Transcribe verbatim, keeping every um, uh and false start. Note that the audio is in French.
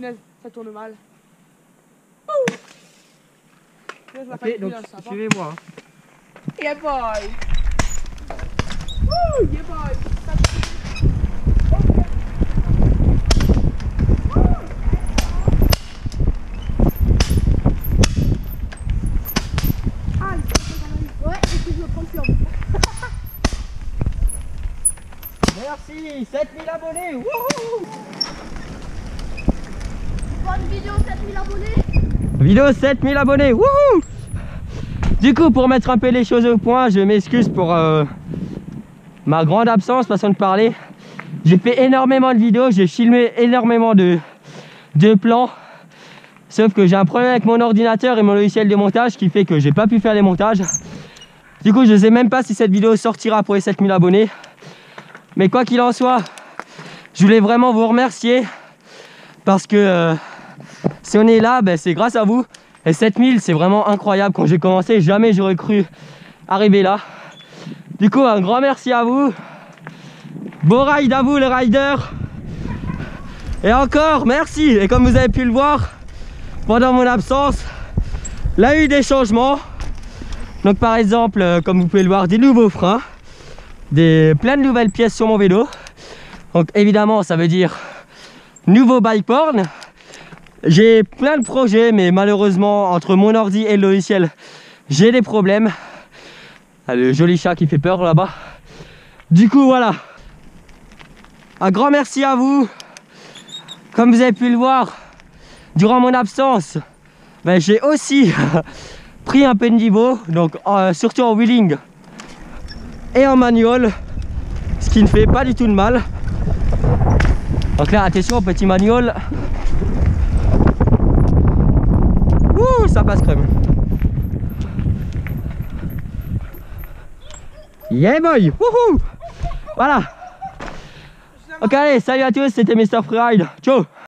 punaise, ça tourne mal. Punaise, la Ok, faille, donc là, ça va. suivez-moi. Yeah boy! Woo! Yeah boy! Ouais, et puis je me prends plus en Merci, sept mille abonnés. Wouhou! bonne vidéo, sept mille abonnés. Vidéo sept mille abonnés. Wouhou! Du coup, pour mettre un peu les choses au point, je m'excuse pour euh, ma grande absence, façon de parler. J'ai fait énormément de vidéos, j'ai filmé énormément de, de plans. Sauf que j'ai un problème avec mon ordinateur et mon logiciel de montage qui fait que j'ai pas pu faire les montages. Du coup, je sais même pas si cette vidéo sortira pour les sept mille abonnés. Mais quoi qu'il en soit, je voulais vraiment vous remercier parce que euh, si on est là, ben, c'est grâce à vous. Et sept mille, c'est vraiment incroyable. Quand j'ai commencé, jamais j'aurais cru arriver là. Du coup, un grand merci à vous. Beau ride à vous les riders. Et encore, merci. Et comme vous avez pu le voir, pendant mon absence, il y a eu des changements. Donc par exemple, euh, comme vous pouvez le voir, des nouveaux freins, des plein de nouvelles pièces sur mon vélo. Donc évidemment, ça veut dire nouveau bike porn. J'ai plein de projets, mais malheureusement, entre mon ordi et le logiciel, j'ai des problèmes. Ah, le joli chat qui fait peur là-bas. Du coup, voilà. Un grand merci à vous. Comme vous avez pu le voir, durant mon absence, ben, j'ai aussi pris un peu de niveau, donc euh, surtout en wheeling et en manual, ce qui ne fait pas du tout de mal. Donc là, attention, petit manual. Ouh, ça passe crème. Yeah boy, wouhou. Voilà. Ok, allez, salut à tous, c'était Mister Freeride. Ciao.